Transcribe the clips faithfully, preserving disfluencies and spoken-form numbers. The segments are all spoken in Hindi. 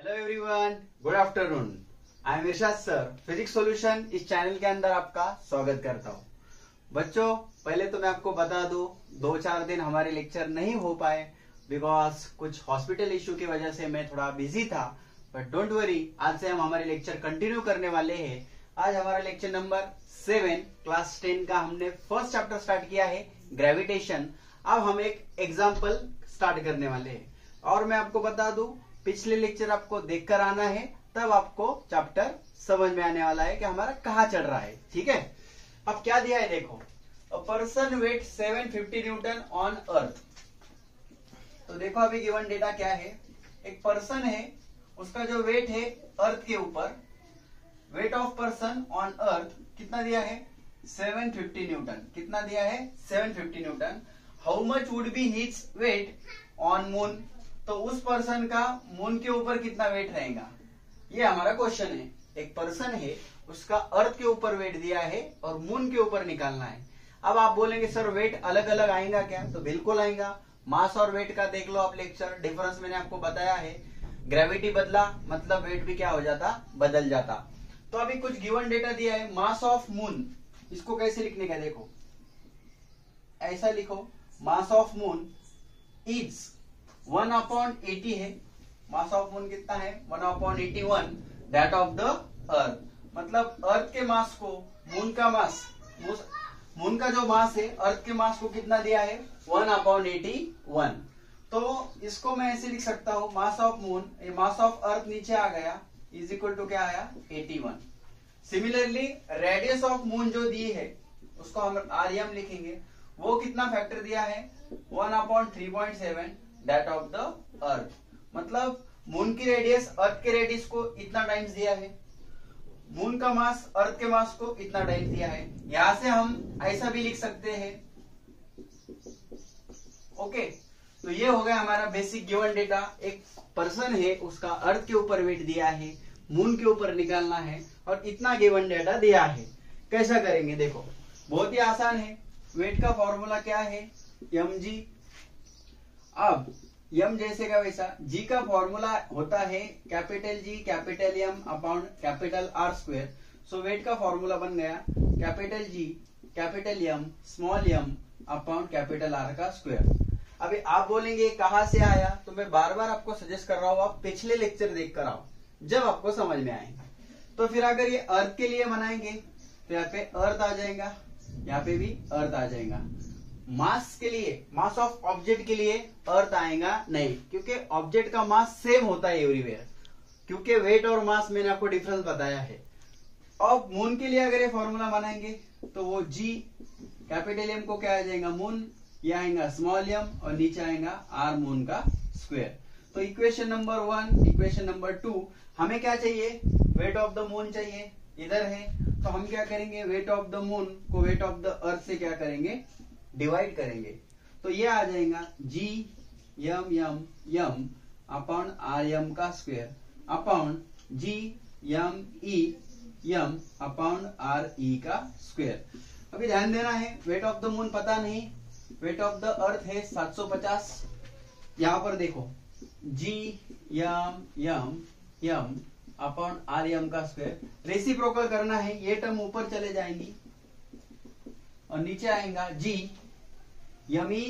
Hello everyone, good afternoon. I am Irshad sir, physics solution इस चैनल के अंदर आपका स्वागत करता हूँ। बच्चों, पहले तो मैं आपको बता दूं, दो चार दिन हमारे लेक्चर नहीं हो पाए बिकॉज कुछ हॉस्पिटल इश्यू की वजह से मैं थोड़ा बिजी था। बट डोंट वरी, आज से हम हमारे लेक्चर कंटिन्यू करने वाले हैं। आज हमारा lecture number seven class ten का हमने फर्स्ट चैप्टर स्टार्ट किया है, ग्रेविटेशन। अब हम एक एग्जाम्पल स्टार्ट करने वाले हैं और मैं आपको बता दूं, पिछले लेक्चर आपको देखकर आना है, तब आपको चैप्टर समझ में आने वाला है कि हमारा कहाँ चल रहा है। ठीक है, अब क्या दिया है देखो, a person weight seven fifty newton on earth. तो देखो अभी गिवन डेटा क्या है, एक पर्सन है, उसका जो वेट है अर्थ के ऊपर, weight of person on earth कितना दिया है, सेवन फिफ्टी न्यूटन। कितना दिया है, seven fifty newton. How much would be his weight on moon, तो उस पर्सन का मून के ऊपर कितना वेट रहेगा, ये हमारा क्वेश्चन है। एक पर्सन है, उसका अर्थ के ऊपर वेट दिया है और मून के ऊपर निकालना है। अब आप बोलेंगे सर वेट अलग अलग आएगा क्या, तो बिल्कुल आएगा। मास और वेट का देख लो आप लेक्चर, डिफरेंस मैंने आपको बताया है। ग्रेविटी बदला मतलब वेट भी क्या हो जाता, बदल जाता। तो अभी कुछ गिवन डेटा दिया है, मास ऑफ मून, इसको कैसे लिखने का देखो, ऐसा लिखो, mass of moon is one upon eighty है। मास ऑफ मून कितना है, one upon eighty one, that of the earth. मतलब अर्थ के मास को मून का मास, मून का जो मास है अर्थ के मास को कितना दिया है, वन अपॉन एटी वन। तो इसको मैं ऐसे लिख सकता हूं, मास ऑफ मून, ये मास ऑफ अर्थ नीचे आ गया, इज इक्वल टू क्या आया, eighty one. Similarly radius of moon जो दी है उसको हम आरएम लिखेंगे, वो कितना फैक्टर दिया है, one upon three point seven, that of the earth. मतलब मून की रेडियस अर्थ के रेडियस को इतना टाइम्स दिया है, मून का मास अर्थ के मास को इतना टाइम्स दिया है। यहां से हम ऐसा भी लिख सकते हैं। ओके, तो ये हो गया हमारा बेसिक गिवन डेटा। एक पर्सन है, उसका अर्थ के ऊपर वेट दिया है, मून के ऊपर निकालना है और इतना गिवन डेटा दिया है। कैसा करेंगे देखो, बहुत ही आसान है। वेट का फॉर्मूला क्या है, एम जी। अब यम जैसे का वैसा, जी का फॉर्मूला होता है capital G capital M upon capital R square. So weight का फॉर्मूला बन गया capital G capital M small m upon capital R का स्क्वायर। अभी आप बोलेंगे कहां से आया, तो मैं बार बार आपको सजेस्ट कर रहा हूं, आप पिछले लेक्चर देख कर आओ, जब आपको समझ में आएगा। तो फिर अगर ये अर्थ के लिए बनाएंगे तो यहाँ पे अर्थ आ जाएगा, यहाँ पे भी अर्थ आ जाएगा। मास के लिए, मास ऑफ ऑब्जेक्ट के लिए अर्थ आएगा नहीं, क्योंकि ऑब्जेक्ट का मास सेम होता है एवरीवेयर, क्योंकि वेट और मास मैंने आपको डिफरेंस बताया है। अब मून के लिए अगर ये फॉर्मूला बनाएंगे तो वो जी कैपिटल एम को क्या आ जाएगा, मून, ये आएगा स्मॉल एम और नीचे आएगा आर मून का स्क्वायर। तो equation number one, equation number two, हमें क्या चाहिए, वेट ऑफ द मून चाहिए, इधर है। तो हम क्या करेंगे, वेट ऑफ द मून को वेट ऑफ द अर्थ से क्या करेंगे, डिवाइड करेंगे। तो ये आ जाएगा जी यम यम यम अपॉन आर यम का square upon G M E M upon R E का स्क्वायर। अभी ध्यान देना है, वेट ऑफ द मून पता नहीं, वेट ऑफ द अर्थ है सात सौ पचास। यहां पर देखो जी यम यम यम अपॉन आर यम का स्क्वायर, रेसिप्रोकल करना है, ये टर्म ऊपर चले जाएंगी और नीचे आएगा जी यमी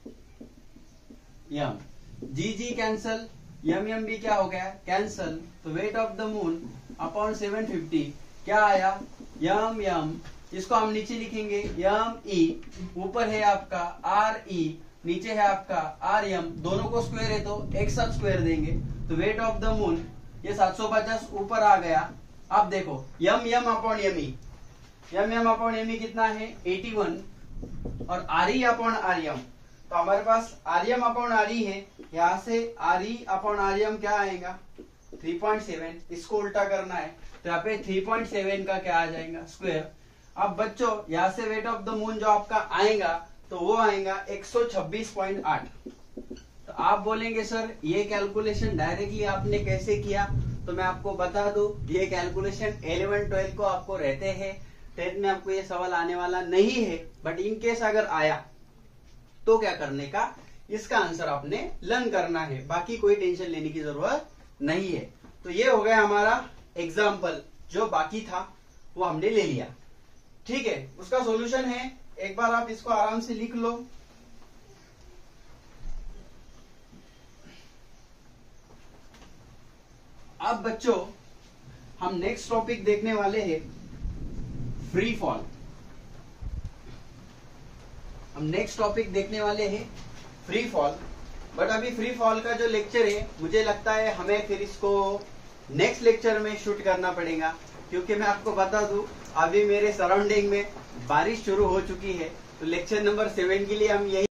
यम, जी जी कैंसल, यम यम भी क्या हो गया, कैंसल। तो weight of the moon upon seven fifty क्या आया, यम यम, इसको हम नीचे लिखेंगे यम ई, ऊपर है आपका आर ई, नीचे है आपका आर यम, दोनों को स्क्वायर है तो एक साथ स्क्वायर देंगे। तो वेट ऑफ द मून ये सात सौ पचास ऊपर आ गया। अब देखो M M upon M E, M M upon M E कितना है, एटी वन, और आरी अपॉन आर्यम, तो हमारे पास आर्यम अपॉन आरी है, यहां से आरी अपॉन आर्यम क्या आएगा, थ्री पॉइंट सेवन। इसको उल्टा करना है तो यहाँ पे थ्री पॉइंट सेवन का क्या आ जाएगा, स्क्वायर। अब बच्चों यहाँ से वेट ऑफ द मून जो आपका आएगा तो वो आएगा एक सौ छब्बीस पॉइंट आठ। तो आप बोलेंगे सर ये कैलकुलेशन डायरेक्टली आपने कैसे किया, तो मैं आपको बता दूं, ये कैलकुलेशन इलेवन ट्वेल्व को आपको रहते हैं, टेंथ में आपको ये सवाल आने वाला नहीं है। बट इन केस अगर आया तो क्या करने का, इसका आंसर आपने लर्न करना है, बाकी कोई टेंशन लेने की जरूरत नहीं है। तो ये हो गया हमारा एग्जाम्पल, जो बाकी था वो हमने ले लिया। ठीक है, उसका सॉल्यूशन है, एक बार आप इसको आराम से लिख लो। अब बच्चों हम नेक्स्ट टॉपिक देखने वाले हैं फ्री फॉल। हम नेक्स्ट टॉपिक देखने वाले हैं फ्री फॉल। बट अभी फ्री फॉल का जो लेक्चर है मुझे लगता है हमें फिर इसको नेक्स्ट लेक्चर में शूट करना पड़ेगा, क्योंकि मैं आपको बता दूं अभी मेरे सराउंडिंग में बारिश शुरू हो चुकी है। तो लेक्चर नंबर सेवन के लिए हम यही